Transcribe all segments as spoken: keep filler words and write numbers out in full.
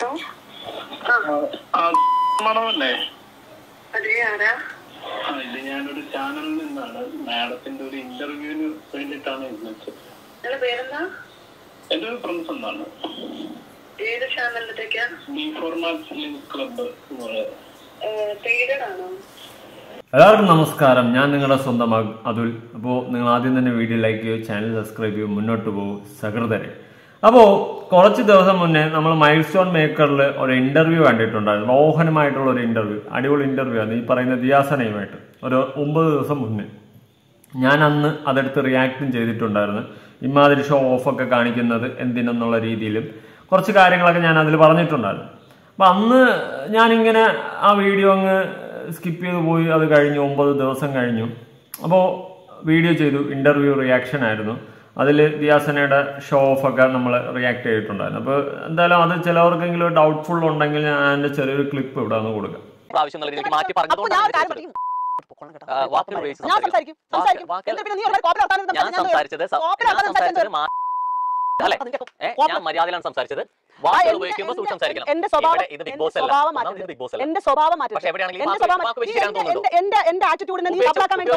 മണമല്ലേ? അതെ, ആരാ? ഇത് ഞാനൊരു ചാനലിൽ നിന്നാണ് മാഡത്തിന്റെ ഒരു ഇന്റർവ്യൂവിന് വേണ്ടിയിട്ടാണ് വിളിച്ചത്. പേരെന്താ? എന്റെ ഒരു ഫ്രണ്ട്സ് എന്നാണ്. ഏത് ചാനലിലേക്കാ? ബി ഫോർമാറ്റ് ഫിലിം ക്ലബ്ബ് എന്ന് പറയുന്നത്. എല്ലാവർക്കും നമസ്കാരം. ഞാൻ നിങ്ങളുടെ സ്വന്തം അതുൽ. അപ്പോൾ നിങ്ങൾ ആദ്യം തന്നെ വീഡിയോ ലൈക്ക് ചെയ്യൂ, ചാനൽ സബ്സ്ക്രൈബ് ചെയ്യൂ, മുന്നോട്ട് പോകും സഹൃദരെ. അപ്പോൾ കുറച്ച് ദിവസം മുന്നേ നമ്മൾ മൈൽ സ്റ്റോൺ മേക്കറിൽ ഒരു ഇന്റർവ്യൂ കണ്ടിട്ടുണ്ടായിരുന്നു. റോഹനുമായിട്ടുള്ള ഒരു ഇന്റർവ്യൂ, അടിപൊളി ഇന്റർവ്യൂ ആണ്. ഈ പറയുന്ന ദിയാസനയുമായിട്ട് ഒരു ഒമ്പത് ദിവസം മുന്നേ ഞാൻ അന്ന് അതെടുത്ത് റിയാക്റ്റും ചെയ്തിട്ടുണ്ടായിരുന്നു. ഇമാതിരി ഷോ ഓഫൊക്കെ കാണിക്കുന്നത് എന്തിനെന്നുള്ള രീതിയിലും കുറച്ച് കാര്യങ്ങളൊക്കെ ഞാൻ അതിൽ പറഞ്ഞിട്ടുണ്ടായിരുന്നു. അപ്പം അന്ന് ഞാനിങ്ങനെ ആ വീഡിയോ അങ്ങ് സ്കിപ്പ് ചെയ്ത് പോയി. അത് കഴിഞ്ഞു, ഒമ്പത് ദിവസം കഴിഞ്ഞു. അപ്പോൾ വീഡിയോ ചെയ്തു, ഇന്റർവ്യൂ റിയാക്ഷൻ ആയിരുന്നു. അതിൽ ദിയാസനയുടെ ഷോ ഓഫൊക്കെ നമ്മൾ റിയാക്ട് ചെയ്തിട്ടുണ്ടായിരുന്നു. അപ്പോൾ എന്തായാലും അത് ചിലവർക്കെങ്കിലും ഡൗട്ട്ഫുൾ ഉണ്ടെങ്കിൽ ഞാൻ അതിൻ്റെ ചെറിയൊരു ക്ലിപ്പ് ഇവിടെ ഒന്ന് കൊടുക്കാം. മര്യാദയിലാണ് സംസാരിച്ചത്. എന്റെ സ്വഭാവം എന്റെ സ്വഭാവം മാറ്റി എന്റെ ആറ്റിറ്റ്യൂഡിനെ നീ സബ്ലാക്കാൻ വേണ്ടി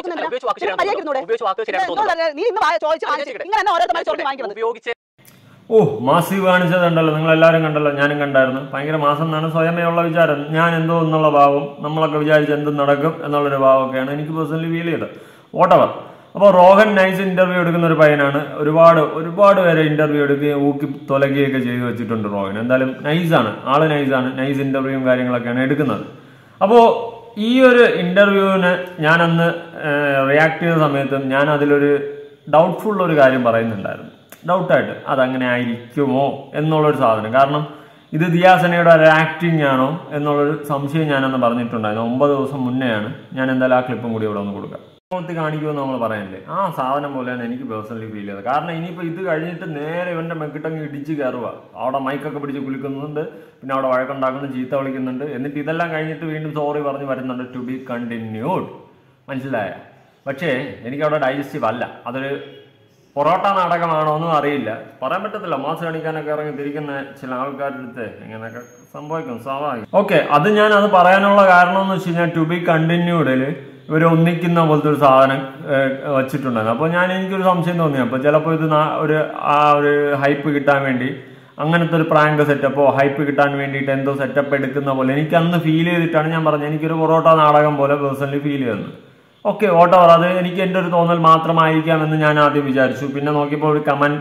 ഓ മാസീവ് കാണിച്ചതുണ്ടല്ലോ, നിങ്ങൾ എല്ലാവരും കണ്ടല്ലോ, ഞാനും കണ്ടായിരുന്നു. ഭയങ്കര മാസം എന്നാണ് സ്വയമേ ഉള്ള വിചാരം. ഞാൻ എന്തോ എന്നുള്ള ഭാവം, നമ്മളൊക്കെ വിചാരിച്ച് എന്തും നടക്കും എന്നുള്ളൊരു ഭാവമൊക്കെയാണ് എനിക്ക് പേഴ്സണലി ഫീൽ ചെയ്തത്. വോട്ടവർ. അപ്പോൾ റോഹൻ നൈസ് ഇന്റർവ്യൂ എടുക്കുന്ന ഒരു പയ്യനാണ്. ഒരുപാട് ഒരുപാട് പേരെ ഇന്റർവ്യൂ എടുക്കുകയും ഊക്കി തൊലക്കുകയൊക്കെ ചെയ്തു വെച്ചിട്ടുണ്ട് റോഹൻ. എന്തായാലും നൈസാണ്, ആള് നൈസാണ്. നൈസ് ഇന്റർവ്യൂവും കാര്യങ്ങളൊക്കെയാണ് എടുക്കുന്നത്. അപ്പോൾ ഈ ഒരു ഇന്റർവ്യൂവിന് ഞാനന്ന് റിയാക്ട് ചെയ്ത സമയത്തും ഞാൻ അതിലൊരു ഡൗട്ട്ഫുൾ ഒരു കാര്യം പറയുന്നുണ്ടായിരുന്നു. ഡൗട്ടായിട്ട് അതങ്ങനെ ആയിരിക്കുമോ എന്നുള്ളൊരു സാധനം. കാരണം ഇത് ദിയാസനയുടെ ഒരു ആക്ടിങ് ആണോ എന്നുള്ളൊരു സംശയം ഞാനന്ന് പറഞ്ഞിട്ടുണ്ടായിരുന്നു. ഒമ്പത് ദിവസം മുന്നെയാണ്. ഞാൻ എന്തായാലും ആ ക്ലിപ്പും കൂടി ഇവിടെ ഒന്ന് കൊടുക്കാം. ത്തി കാണിക്കുമെന്ന് നമ്മൾ പറയാനില്ലേ, ആ സാധനം പോലെയാണ് എനിക്ക് പേഴ്സണലി ഫീൽ ചെയ്തത്. കാരണം ഇനിയിപ്പോൾ ഇത് കഴിഞ്ഞിട്ട് നേരെ ഇവന്റെ മെക്കിട്ടങ്ങ് ഇടിച്ച് കയറുക. അവിടെ മൈക്കൊക്കെ പിടിച്ച് കുലുക്കുന്നുണ്ട്, പിന്നെ അവിടെ വഴക്കുണ്ടാക്കുന്നു, ചീത്ത വിളിക്കുന്നുണ്ട്. എന്നിട്ട് ഇതെല്ലാം കഴിഞ്ഞിട്ട് വീണ്ടും സോറി പറഞ്ഞ് വരുന്നുണ്ട്. To be continued. മനസ്സിലായ? പക്ഷേ എനിക്കവിടെ ഡൈജസ്റ്റീവ് അല്ല. അതൊരു പൊറോട്ട നാടകമാണോ എന്നും അറിയില്ല, പറയാൻ പറ്റത്തില്ല. മാസ് കാണിക്കാനൊക്കെ ഇറങ്ങി തിരിക്കുന്ന ചില ആൾക്കാരുടെ അടുത്ത് ഇങ്ങനെയൊക്കെ സംഭവിക്കും, സ്വാഭാവികം. ഓക്കെ, അത് ഞാൻ അത് പറയാനുള്ള കാരണം എന്ന് വെച്ച് കഴിഞ്ഞാൽ ടു ബി കണ്ടിന്യൂഡിൽ ഇവർ ഒന്നിക്കുന്ന പോലത്തെ ഒരു സാധനം വെച്ചിട്ടുണ്ടായിരുന്നു. അപ്പോൾ ഞാൻ എനിക്കൊരു സംശയം തോന്നി. അപ്പോൾ ചിലപ്പോൾ ഇത് ഒരു ആ ഒരു ഹൈപ്പ് കിട്ടാൻ വേണ്ടി അങ്ങനത്തെ ഒരു പ്രാങ്ക് സെറ്റപ്പോ ഹൈപ്പ് കിട്ടാൻ വേണ്ടിയിട്ട് എന്തോ സെറ്റപ്പ് എടുക്കുന്ന പോലെ എനിക്ക് അന്ന് ഫീൽ ചെയ്തിട്ടാണ് ഞാൻ പറഞ്ഞത് എനിക്കൊരു പൊറോട്ട നാടകം പോലെ പേഴ്സണലി ഫീൽ ചെയ്യുന്നത്. Okay, whatever. അത് എനിക്ക് എൻ്റെ ഒരു തോന്നൽ മാത്രമായിരിക്കാമെന്ന് ഞാൻ ആദ്യം വിചാരിച്ചു. പിന്നെ നോക്കിയപ്പോൾ ഒരു കമന്റ്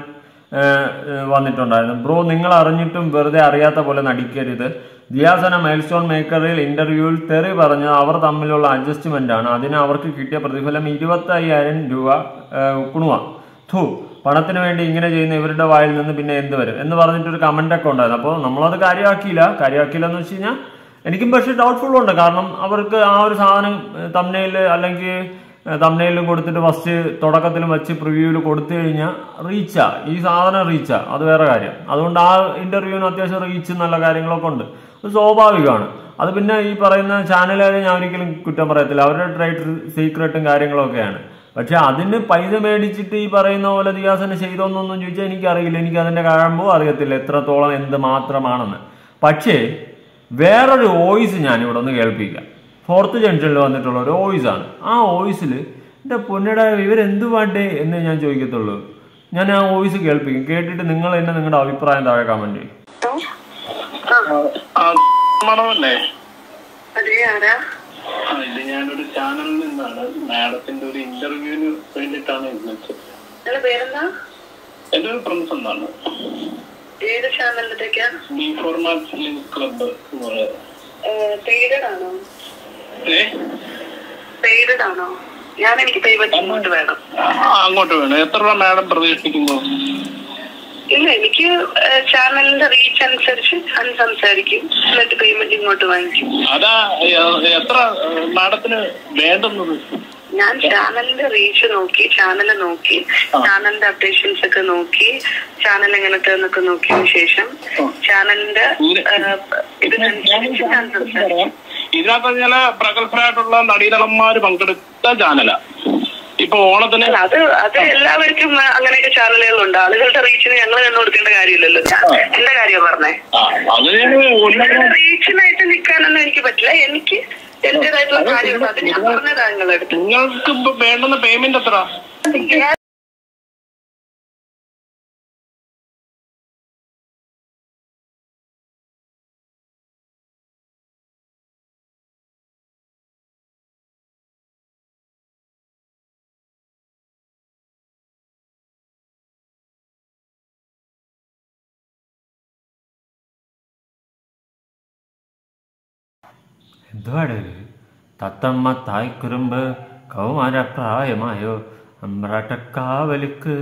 വന്നിട്ടുണ്ടായിരുന്നു. ബ്രോ, നിങ്ങൾ അറിഞ്ഞിട്ടും വെറുതെ അറിയാത്ത പോലെ നടിക്കരുത്. ദിയാസന മൈൽ സ്റ്റോൺ മേക്കറിൽ ഇന്റർവ്യൂവിൽ തെറി പറഞ്ഞത് അവർ തമ്മിലുള്ള അഡ്ജസ്റ്റ്മെന്റ് ആണ്. അതിന് അവർക്ക് കിട്ടിയ പ്രതിഫലം ഇരുപത്തി അയ്യായിരം രൂപ കുണുവ. ഥൂ, പണത്തിന് വേണ്ടി ഇങ്ങനെ ചെയ്യുന്ന ഇവരുടെ വായിൽ നിന്ന് പിന്നെ എന്ത് വരും എന്ന് പറഞ്ഞിട്ടൊരു കമന്റ് ഒക്കെ ഉണ്ടായിരുന്നു. അപ്പോൾ നമ്മളത് കാര്യമാക്കിയില്ല. കാര്യമാക്കിയില്ല എന്ന് വെച്ച് കഴിഞ്ഞാൽ എനിക്കും പക്ഷേ ഡൗട്ട്ഫുൾ ഉണ്ട്. കാരണം അവർക്ക് ആ ഒരു സാധനം തംബ്നെയിൽ അല്ലെങ്കിൽ തംബ്നെയിലും കൊടുത്തിട്ട് ഫസ്റ്റ് തുടക്കത്തിലും വെച്ച് പ്രിവ്യൂവിൽ കൊടുത്തു കഴിഞ്ഞാൽ റീച്ചാ, ഈ സാധനം റീച്ചാ, അത് വേറെ കാര്യം. അതുകൊണ്ട് ആ ഇന്റർവ്യൂവിന് അത്യാവശ്യം റീച്ച് നല്ല കാര്യങ്ങളൊക്കെ ഉണ്ട്. അത് സ്വാഭാവികമാണ്. അത് പിന്നെ ഈ പറയുന്ന ചാനലുകാരെ ഞാൻ ഒരിക്കലും കുറ്റം പറയത്തില്ല. അവരുടെ ട്രേഡ് സീക്രട്ടും കാര്യങ്ങളൊക്കെയാണ്. പക്ഷെ അതിന് പൈസ മേടിച്ചിട്ട് ഈ പറയുന്ന പോലെ ദിയാസന ചെയ്തോന്നൊന്നും ചോദിച്ചാൽ എനിക്കറിയില്ല. എനിക്ക് അതിന്റെ കഴമ്പോ അറിയത്തില്ല എത്രത്തോളം എന്ത് മാത്രമാണെന്ന്. പക്ഷേ വേറൊരു വോയിസ് ഞാൻ ഇവിടെ ഒന്ന് കേൾപ്പിക്കാം. ഫോർത്ത് ജംഗ്ഷനിൽ വന്നിട്ടുള്ള ഒരു വോയിസ് ആണ്. ആ വോയിസിൽ എൻ്റെ പൊന്നയുടെ ഇവരെന്ത് പാട്ടേ എന്ന് ഞാൻ ചോദിക്കത്തുള്ളൂ. ഞാൻ ആ വോയിസ് കേൾപ്പിക്കും. കേട്ടിട്ട് നിങ്ങൾ തന്നെ നിങ്ങളുടെ അഭിപ്രായം താഴെ കമന്റ് ചെയ്യും. ഇത് ഞാനൊരു ചാനലിൽ നിന്നാണ് മാഡത്തിന്റെ ഒരു ഇന്റർവ്യൂവിന് വേണ്ടിയിട്ടാണ് വിളിച്ചത്. എന്റെ ഒരു ഫ്രണ്ട്സ് എന്നാണ്. ഏത് ചാനലിലേക്കാ? ബി ഫോർമാറ്റ് ഫിലിം ക്ലബ്ബ് എന്ന് പറയുന്നത്. ആണോ? ഞാൻ എനിക്ക് പേയ്മെന്റ് അങ്ങോട്ട് വേണം. അങ്ങോട്ട് വേണം. എത്ര രൂപ മാഡം പ്രതീക്ഷിക്കുന്നു? ഇല്ല, എനിക്ക് ചാനലിന്റെ റീച്ച് അനുസരിച്ച് ഞാൻ സംസാരിക്കും, എന്നിട്ട് പേയ്മെന്റ് ഇങ്ങോട്ട് വാങ്ങിക്കും. അതാ എത്ര മാഡത്തിന് വേണ്ടുന്നത്? ഞാൻ ചാനലിന്റെ റീച്ച് നോക്കി, ചാനല് നോക്കി, ചാനലിന്റെ അപ്ഡേഷൻസ് ഒക്കെ നോക്കി, ചാനൽ എങ്ങനത്തെ എന്നൊക്കെ നോക്കിയതിനു ശേഷം ചാനലിന്റെ ഇതിനനുസരിച്ച് ഞാൻ സംസാരിക്കും. ഇതിനകത്ത് ചില പ്രഗത്ഭരായിട്ടുള്ള നടീനടന്മാര് പങ്കെടുത്ത ചാനലാ. ഇപ്പൊ ഇപ്പൊ ഓണത്തിന് അത് അത് എല്ലാവർക്കും അങ്ങനെയൊക്കെ ചാനലുകളുണ്ട്. ആളുകളുടെ റീച്ചിന് ഞങ്ങൾ കണ്ടു കൊടുക്കേണ്ട കാര്യമില്ലല്ലോ. എന്റെ കാര്യം പറഞ്ഞേ, റീച്ചിനായിട്ട് നിൽക്കാനൊന്നും എനിക്ക് പറ്റില്ല. എനിക്ക് എന്റേതായിട്ടുള്ള കാര്യമുണ്ട്. അത് ഞാൻ പറഞ്ഞതാ നിങ്ങളുടെ അടുത്ത്. നിങ്ങൾക്ക് ഇപ്പൊ വേണ്ടുന്ന പേയ്മെന്റ് എത്ര? എന്തുവാടേ തത്തമ്മ തായ്ക്കുറുമ്പ് കൗമാര പ്രായമായോ അമ്പ്രാട്ടക്കാവലിക്ക്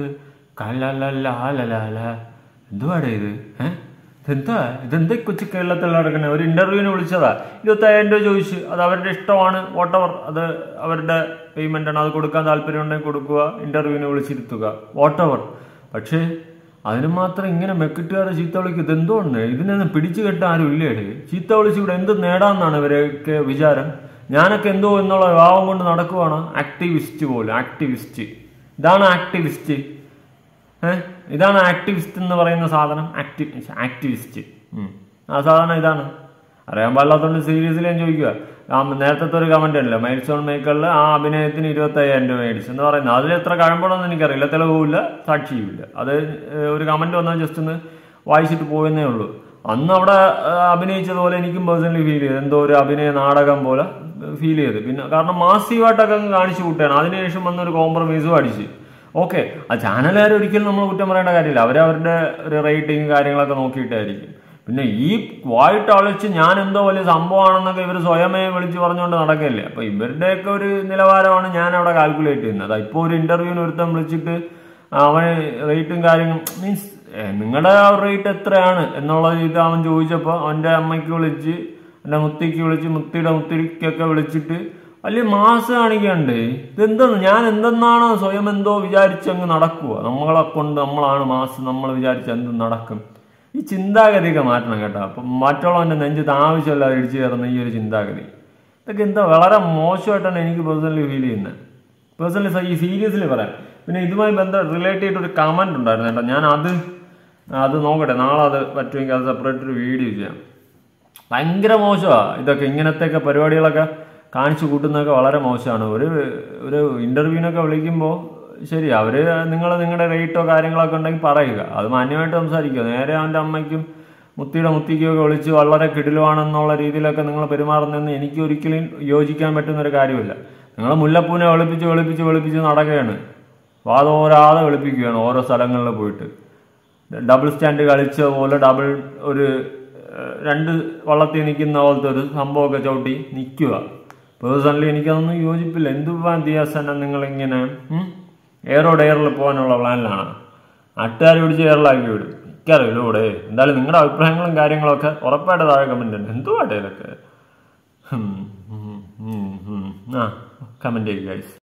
കലലലാലലാല. എന്തുവാടേ ഇത്? ഏഹ് ഇതെന്താ ഇതെന്താ കൊച്ചു കേരളത്തിൽ നടക്കുന്നത്? ഒരു ഇന്റർവ്യൂവിന് വിളിച്ചതാ, ഇരുപത്തയ്യായിരം രൂപ ചോദിച്ചു. അത് അവരുടെ ഇഷ്ടമാണ്, വോട്ടവർ, അത് അവരുടെ പേയ്മെന്റ് ആണ്. അത് കൊടുക്കാൻ താല്പര്യം ഉണ്ടെങ്കിൽ കൊടുക്കുക, ഇന്റർവ്യൂവിന് വിളിച്ചിരുത്തുക, വോട്ടവർ. പക്ഷേ അതിന് മാത്രം ഇങ്ങനെ മെക്കിട്ടുകാരെ ചീത്ത വിളിക്കും. ഇതെന്തോന്ന്? ഇതിനൊന്നും പിടിച്ചു കെട്ടാൻ ആരും ഇല്ലേടേ. ചീത്ത വിളിച്ച് ഇവിടെ എന്ത് നേടാമെന്നാണ് ഇവരൊക്കെ വിചാരം. ഞാനൊക്കെ എന്തോ എന്നുള്ള ഭാവം കൊണ്ട് നടക്കുവാണ്. ആക്ടിവിസ്റ്റ് പോലും, ആക്ടിവിസ്റ്റ്. ഇതാണ് ആക്ടിവിസ്റ്റ്. ഏഹ് ഇതാണ് ആക്ടിവിസ്റ്റ് എന്ന് പറയുന്ന സാധനം. ആക്ടി ആക്ടിവിസ്റ്റ് ആ സാധനം ഇതാണ്. അറിയാൻ പാടില്ലാത്തതുകൊണ്ട് സീരിയസ്ലി ഞാൻ ചോദിക്കുക. ആ നേരത്തെ ഒരു കമന്റ് ഉണ്ടല്ലോ, മൈൽസ്റ്റോൺ മേക്കറിൽ ആ അഭിനയത്തിന് ഇരുപത്തയ്യായിരം രൂപ മേടിച്ചു എന്ന് പറയുന്നത്. അതിൽ എത്ര കഴമ്പണമെന്ന് എനിക്കറിയില്ല, തെളിവുമില്ല, സാക്ഷിയുമില്ല. അത് ഒരു കമന്റ് വന്നാൽ ജസ്റ്റ് ഒന്ന് വായിച്ചിട്ട് പോയെന്നേ ഉള്ളൂ. അന്ന് അവിടെ അഭിനയിച്ചതുപോലെ എനിക്കും പേഴ്സണലി ഫീൽ ചെയ്തു. എന്തോ ഒരു അഭിനയ നാടകം പോലെ ഫീൽ ചെയ്ത്. പിന്നെ കാരണം മാസീവായിട്ടൊക്കെ അങ്ങ് കാണിച്ചു കൂട്ടുകയാണ്. അതിനുശേഷം വന്നൊരു കോംപ്രമൈസും അടിച്ച്. ഓക്കെ, ആ ചാനലുകാർ ഒരിക്കലും നമ്മൾ കുറ്റം പറയേണ്ട കാര്യമില്ല. അവരവരുടെ ഒരു റേറ്റിംഗ് കാര്യങ്ങളൊക്കെ നോക്കിയിട്ടായിരിക്കും. പിന്നെ ഈ വായിട്ട് അളിച്ച് ഞാൻ എന്തോ വലിയ സംഭവമാണെന്നൊക്കെ ഇവർ സ്വയമേ വിളിച്ച് പറഞ്ഞുകൊണ്ട് നടക്കില്ലേ. അപ്പൊ ഇവരുടെയൊക്കെ ഒരു നിലവാരമാണ് ഞാൻ അവിടെ കാൽക്കുലേറ്റ് ചെയ്യുന്നത്. ഇപ്പോൾ ഒരു ഇന്റർവ്യൂവിന് ഒരുത്തം വിളിച്ചിട്ട് അവന് റേറ്റും കാര്യങ്ങളും മീൻസ് നിങ്ങളുടെ ആ റേറ്റ് എത്രയാണ് എന്നുള്ള ഇത് അവൻ ചോദിച്ചപ്പോൾ അവൻ്റെ അമ്മയ്ക്ക് വിളിച്ച്, എൻ്റെ മുത്തിക്ക് വിളിച്ച്, മുത്തിയുടെ മുത്തിക്കൊക്കെ വിളിച്ചിട്ട് വലിയ മാസം കാണിക്കണ്ടേ. ഇതെന്തെന്ന് ഞാൻ എന്തെന്നാണോ സ്വയം എന്തോ വിചാരിച്ചങ്ങ് നടക്കുക. നമ്മളെ കൊണ്ട് നമ്മളാണ് മാസം, നമ്മൾ വിചാരിച്ച എന്തും നടക്കും. ഈ ചിന്താഗതിയൊക്കെ മാറ്റണം കേട്ടോ. അപ്പം മറ്റുള്ളവൻ്റെ നെഞ്ചത്ത് ആവശ്യമില്ലാതെ ഇടിച്ചു കയറുന്ന ഈ ഒരു ചിന്താഗതി, ഇതൊക്കെ എന്താ വളരെ മോശമായിട്ടാണ് എനിക്ക് പേഴ്സണലി ഫീൽ ചെയ്യുന്നത്. പേഴ്സണലി ഈ സീരിയസ്ലി പറയാം. പിന്നെ ഇതുമായി ബന്ധം റിലേറ്റ് ചെയ്തിട്ടൊരു കമന്റ് ഉണ്ടായിരുന്നു കേട്ടോ. ഞാൻ അത് അത് നോക്കട്ടെ, നാളെ അത് പറ്റുമെങ്കിൽ അത് സെപ്പറേറ്റ് ഒരു വീഡിയോ ചെയ്യാം. ഭയങ്കര മോശമാണ് ഇതൊക്കെ. ഇങ്ങനത്തെയൊക്കെ പരിപാടികളൊക്കെ കാണിച്ചു കൂട്ടുന്നതൊക്കെ വളരെ മോശമാണ്. ഒരു ഒരു ഇന്റർവ്യൂവിനൊക്കെ വിളിക്കുമ്പോൾ ശരി, അവര് നിങ്ങൾ നിങ്ങളുടെ റേറ്റോ കാര്യങ്ങളൊക്കെ ഉണ്ടെങ്കിൽ പറയുക, അത് മാന്യമായിട്ട് സംസാരിക്കുക. നേരെ അവൻ്റെ അമ്മയ്ക്കും മുത്തിയുടെ മുത്തിക്കൊക്കെ വിളിച്ച് വളരെ കിടിലുവാണെന്നുള്ള രീതിയിലൊക്കെ നിങ്ങൾ പെരുമാറുന്നതെന്ന് എനിക്ക് ഒരിക്കലും യോജിക്കാൻ പറ്റുന്നൊരു കാര്യമില്ല. നിങ്ങൾ മുല്ലപ്പൂനെ വെളുപ്പിച്ച് വെളുപ്പിച്ച് വെളുപ്പിച്ച് നടക്കുകയാണ്, വാതോരാതെ വെളുപ്പിക്കുകയാണ് ഓരോ സ്ഥലങ്ങളിൽ പോയിട്ട്. ഡബിൾ സ്റ്റാൻഡ് കളിച്ച പോലെ ഡബിൾ ഒരു രണ്ട് വള്ളത്തിൽ നിൽക്കുന്ന പോലത്തെ ഒരു സംഭവമൊക്കെ ചവിട്ടി നിൽക്കുക. പേഴ്സണലി എനിക്കതൊന്നും യോജിപ്പില്ല. എന്തുവാ ദിയാസന നിങ്ങളിങ്ങനെ എയറോഡ് എയറിൽ പോകാനുള്ള പ്ലാനിലാണ്? നാട്ടുകാർ പിടിച്ച് എയറിലാക്കി വിടും. എനിക്കറിയില്ല ഇവിടെ. എന്തായാലും നിങ്ങളുടെ അഭിപ്രായങ്ങളും കാര്യങ്ങളൊക്കെ ഉറപ്പായിട്ട് താഴെ കമന്റ് ഉണ്ട്. എന്തുവാട്ടെ ഇതൊക്കെ? ആ കമന്റ് ചെയ്യുക ഗൈസ്.